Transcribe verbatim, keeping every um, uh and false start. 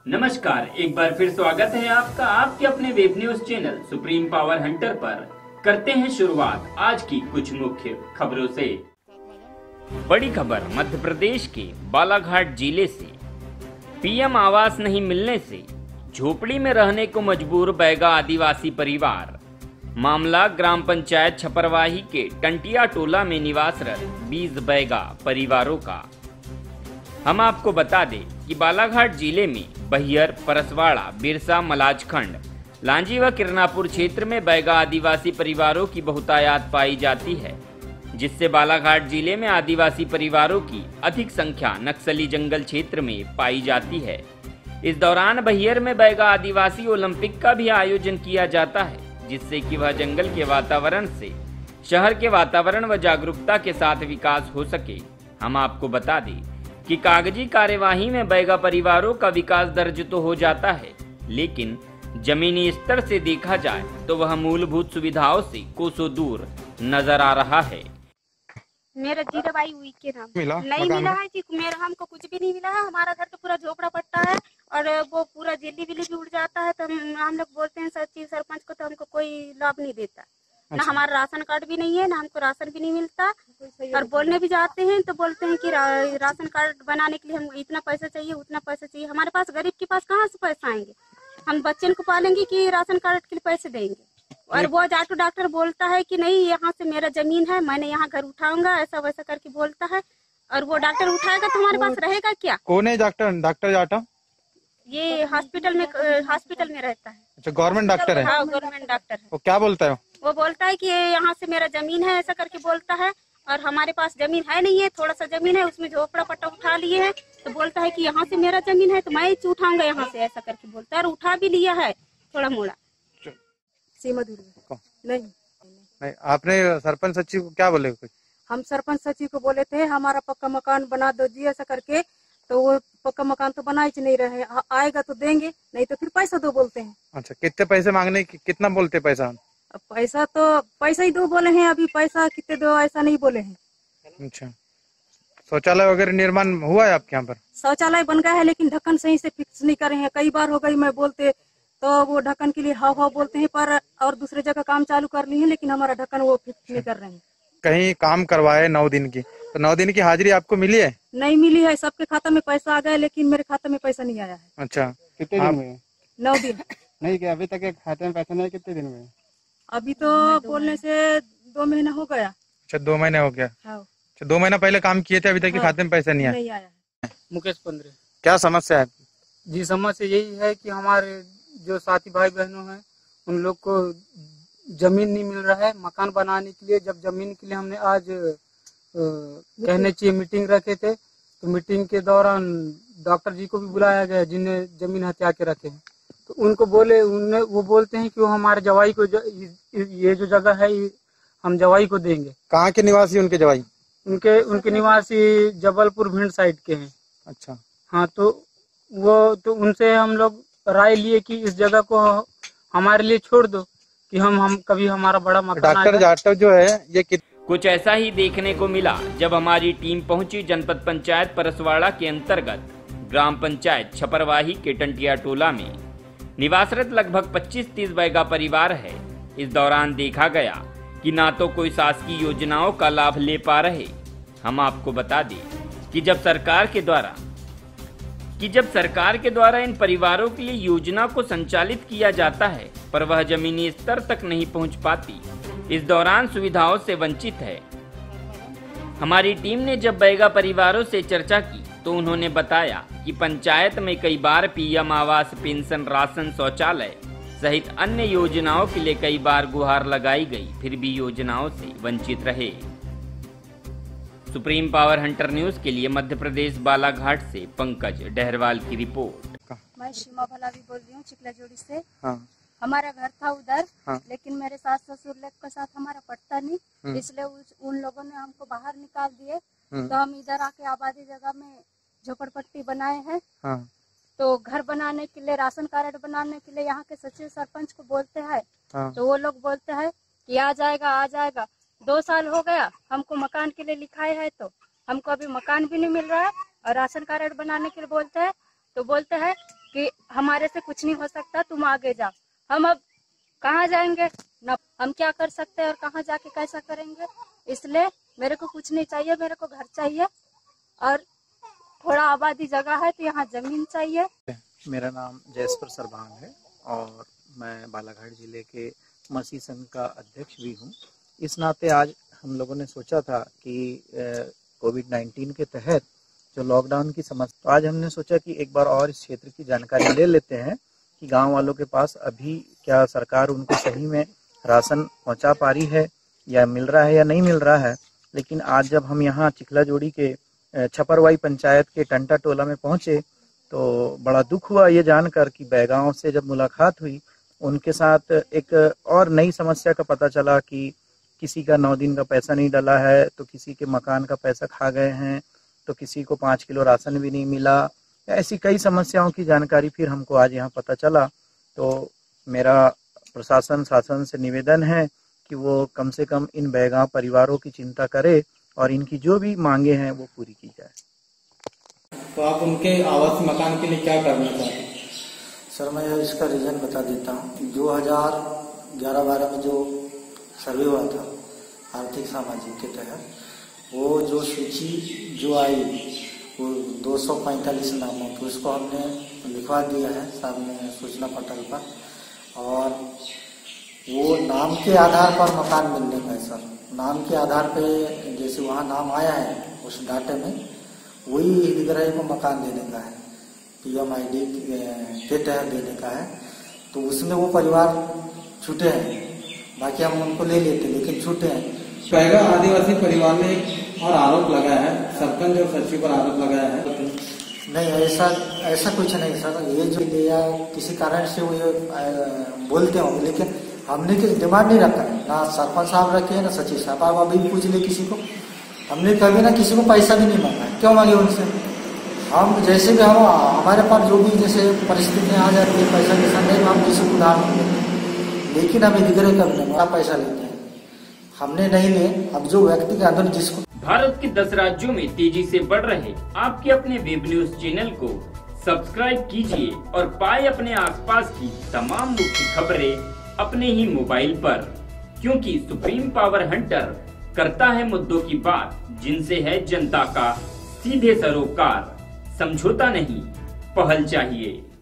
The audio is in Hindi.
नमस्कार, एक बार फिर स्वागत है आपका आपके अपने web news channel supreme power hunter पर। करते हैं शुरुआत आज की कुछ मुख्य खबरों से। बड़ी खबर मध्य प्रदेश के बालाघाट जिले से। पीएम आवास नहीं मिलने से झोपड़ी में रहने को मजबूर बैगा आदिवासी परिवार। मामला ग्राम पंचायत छपरवाही के टंटिया टोला में निवासरत बीस बैगा परिवारों का। हम आपको बता दें कि बालाघाट जिले में बहियर, परसवाड़ा, बिरसा, मलाजखंड, लांजी व किरनापुर क्षेत्र में बैगा आदिवासी परिवारों की बहुतायत पाई जाती है, जिससे बालाघाट जिले में आदिवासी परिवारों की अधिक संख्या नक्सली जंगल क्षेत्र में पाई जाती है। इस दौरान बहियर में बैगा आदिवासी ओलंपिक का भी आयोजन किया जाता है, जिससे कि वह जंगल के वातावरण से शहर के वातावरण व जागरूकता के साथ विकास हो सके। हम आपको बता दें कि कागजी कार्यवाही में बैगा परिवारों का विकास दर्ज तो हो जाता है, लेकिन जमीनी स्तर से देखा जाए तो वह मूलभूत सुविधाओं से कोसों दूर नजर आ रहा है। मेरा जीराबाई हुई के नाम मिला नहीं मिला है जी। मेरा हमको कुछ भी नहीं मिला है। हमारा घर तो पूरा झोपड़ा पट्टा है और वो पूरा जेली बिली भी उड़ जाता है। तो हम, हम लोग बोलते हैं सचिव सरपंच को, तो हमको कोई लाभ नहीं देता। अच्छा। ना हमारा राशन कार्ड भी नहीं है, ना हमको राशन भी नहीं मिलता। और बोलने भी जाते हैं तो बोलते हैं कि रा, राशन कार्ड बनाने के लिए हम इतना पैसा चाहिए, उतना पैसा चाहिए। हमारे पास गरीब के पास कहाँ से पैसा आएंगे? हम बच्चे को पालेंगे कि राशन कार्ड के लिए पैसे देंगे? और वो जाटू डॉक्टर बोलता है कि नहीं, यहाँ से मेरा जमीन है, मैंने यहाँ घर उठाऊंगा, ऐसा वैसा करके बोलता है। और वो डॉक्टर उठाएगा तो हमारे पास रहेगा क्या? कौन है डॉक्टर? डॉक्टर जाटा ये हॉस्पिटल में हॉस्पिटल में रहता है। अच्छा, गवर्नमेंट डॉक्टर है? हाँ, गवर्नमेंट डॉक्टर है। वो क्या बोलता है? वो बोलता है कि यहाँ से मेरा जमीन है, ऐसा करके बोलता है। और हमारे पास जमीन है नहीं है, थोड़ा सा जमीन है, उसमें झोपड़ा पट्टा उठा लिए है। तो बोलता है कि यहाँ से मेरा जमीन है तो मैं ही उठाऊंगा यहाँ से, ऐसा करके बोलता है। और उठा भी लिया है थोड़ा मोड़ा। सीमा दूर नहीं नहीं, आपने सरपंच सचिव को क्या बोले? कुछ हम सरपंच सचिव को बोले थे हमारा पक्का मकान बना दो जी, ऐसा करके। तो वो पक्का मकान तो बना ही नहीं रहे। आएगा तो देंगे, नहीं तो फिर पैसा दो बोलते हैं। अच्छा, कितने पैसे मांगने की, कितना बोलते पैसा? अब पैसा तो पैसा ही दो बोले हैं, अभी पैसा कितने दो ऐसा नहीं बोले हैं। अच्छा, शौचालय वगैरह निर्माण हुआ है आपके यहाँ पर? शौचालय बन गया है, लेकिन ढक्कन सही से फिक्स नहीं करे हैं। कई बार हो गई मैं बोलते तो वो ढक्कन के लिए हाव हाव बोलते हैं, पर और दूसरे जगह काम चालू कर लिए हैं, लेकिन हमारा ढक्कन वो फिक्स नहीं कर रहे हैं। कहीं काम करवाए नौ दिन की, तो नौ दिन की हाजिरी आपको मिली है? नहीं मिली है। सबके खाता में पैसा आ गया, लेकिन मेरे खाता में पैसा नहीं आया है। अच्छा, कितने दिन हुए? नौ दिन नहीं क्या अभी तक खाते में पैसा नहीं? कितने दिन हुए? अभी तो बोलने से दो महीना हो गया। अच्छा, दो महीने हो गया। हाँ। अच्छा, दो महीना पहले काम किए थे, अभी तक के हाँ। खाते में पैसा नहीं आया? नहीं आया है। मुकेश पंद्रे। क्या समस्या है जी? समस्या यही है कि हमारे जो साथी भाई बहनों हैं उन लोग को जमीन नहीं मिल रहा है मकान बनाने के लिए। जब जमीन के लिए हमने आज आ, कहने चाहिए मीटिंग रखे थे, तो मीटिंग के दौरान डॉक्टर जी को भी बुलाया गया जिन्हें जमीन हत्या के रखे हैं। तो उनको बोले, उन्हें वो बोलते हैं कि वो हमारे जवाई को, ये जो जगह है हम जवाई को देंगे। कहाँ के निवासी उनके जवाई? उनके उनके निवासी जबलपुर भिंड साइड के हैं। अच्छा, हाँ, तो वो तो उनसे हम लोग राय लिए कि इस जगह को हमारे लिए छोड़ दो कि हम हम कभी हमारा बड़ा मकान। डॉक्टर जाटव जो है ये कित... कुछ ऐसा ही देखने को मिला जब हमारी टीम पहुंची जनपद पंचायत परसवाड़ा के अंतर्गत ग्राम पंचायत छपरवाही के टंटिया टोला में निवासरत लगभग पच्चीस तीस बैगा परिवार है। इस दौरान देखा गया कि ना तो कोई शासकीय योजनाओं का लाभ ले पा रहे। हम आपको बता दें कि जब सरकार के द्वारा कि जब सरकार के द्वारा इन परिवारों के लिए योजना को संचालित किया जाता है, पर वह जमीनी स्तर तक नहीं पहुंच पाती। इस दौरान सुविधाओं से वंचित है। हमारी टीम ने जब बैगा परिवारों से चर्चा की तो उन्होंने बताया कि पंचायत में कई बार पीएम आवास, पेंशन, राशन, शौचालय सहित अन्य योजनाओं के लिए कई बार गुहार लगाई गई, फिर भी योजनाओं से वंचित रहे। सुप्रीम पावर हंटर न्यूज के लिए मध्य प्रदेश बालाघाट से पंकज डहरवाल की रिपोर्ट। मैं सीमा भलावी बोल रही हूँ, चिकला जोड़ी से। हाँ। हमारा घर था उधर। हाँ। लेकिन मेरे सास ससुर लोग के साथ हमारा पटता नहीं, इसलिए उन लोगों ने हमको बाहर निकाल दिए। तो हम इधर आके आबादी जगह में झोपड़पट्टी बनाए हैं। हाँ। तो घर बनाने के लिए, राशन कार्ड बनाने के लिए यहाँ के सचिव सरपंच को बोलते हैं। हाँ। तो वो लोग बोलते हैं कि आ जाएगा आ जाएगा। दो साल हो गया हमको मकान के लिए लिखाए है, तो हमको अभी मकान भी नहीं मिल रहा है। और राशन कार्ड बनाने के लिए बोलते हैं तो बोलते हैं कि हमारे से कुछ नहीं हो सकता, तुम आगे जाओ। हम अब कहाँ जाएंगे, न हम क्या कर सकते हैं और कहाँ जाके कैसा करेंगे। इसलिए मेरे को कुछ नहीं चाहिए, मेरे को घर चाहिए और थोड़ा आबादी जगह है तो यहाँ जमीन चाहिए। मेरा नाम जयस्पर सरभान है और मैं बालाघाट जिले के मसीह संघ का अध्यक्ष भी हूँ। इस नाते आज हम लोगों ने सोचा था कि कोविड नाइन्टीन के तहत जो लॉकडाउन की समस्या, तो आज हमने सोचा कि एक बार और इस क्षेत्र की जानकारी ले लेते हैं कि गांव वालों के पास अभी क्या सरकार उनको सही में राशन पहुंचा पा रही है या मिल रहा है या नहीं मिल रहा है। लेकिन आज जब हम यहाँ चिखला जोड़ी के छपरवाई पंचायत के टंटा टोला में पहुंचे तो बड़ा दुख हुआ ये जानकर कि बैगांव से जब मुलाकात हुई उनके साथ एक और नई समस्या का पता चला कि किसी का नौ दिन का पैसा नहीं डला है, तो किसी के मकान का पैसा खा गए हैं, तो किसी को पाँच किलो राशन भी नहीं मिला। ऐसी कई समस्याओं की जानकारी फिर हमको आज यहाँ पता चला। तो मेरा प्रशासन शासन से निवेदन है कि वो कम से कम इन बैगांव परिवारों की चिंता करे और इनकी जो भी मांगे हैं वो पूरी की जाए। तो आप उनके आवास मकान के लिए क्या करना चाहते हैं? सर मैं इसका रीजन बता देता हूँ। दो हजार ग्यारह बारह में जो सर्वे हुआ था आर्थिक सामाजिक के तहत, वो जो सूची जो आई वो दो सौ पैंतालीस नामों की, उसको हमने लिखवा दिया है सामने सूचना पटल पर। और वो नाम के आधार पर मकान मिलने का है सर। नाम के आधार पे जैसे वहाँ नाम आया है उस डाटे में, वही हितग्राही को मकान देने का है, पीएम आई डी के तहत देने का है। तो उसमें वो परिवार छूटे हैं, बाकी हम उनको ले लेते लेकिन छूटे हैं। बैगा आदिवासी परिवार ने एक और आरोप लगाया है, सरपंच और सचिव पर आरोप लगाया है। नहीं, ऐसा ऐसा कुछ नहीं सर। ये जो लिया किसी कारण से वो ये बोलते होंगे, लेकिन हमने किसी डिमांड नहीं रखा है, ना सरपंच साहब रखे ना सचिव साहब। आप अभी पूछ ले किसी को, हमने कभी ना किसी को पैसा भी नहीं मांगा। क्यों मांगे उनसे? हम जैसे भी हम हमारे पास जो भी जैसे परिस्थितियाँ आ जाती है पैसा के साथ, नहीं हम किसी को उधार मांगते हैं, लेकिन हम इधर कभी नहीं पैसा लेते हैं, हमने नहीं लिए। अब जो व्यक्ति के अंदर जिसको भारत के दस राज्यों में तेजी से बढ़ रहे आपके अपने वेब न्यूज चैनल को सब्सक्राइब कीजिए और पाए अपने आसपास की तमाम मुख्य खबरें अपने ही मोबाइल पर, क्योंकि सुप्रीम पावर हंटर करता है मुद्दों की बात, जिनसे है जनता का सीधे सरोकार। समझौता नहीं, पहल चाहिए।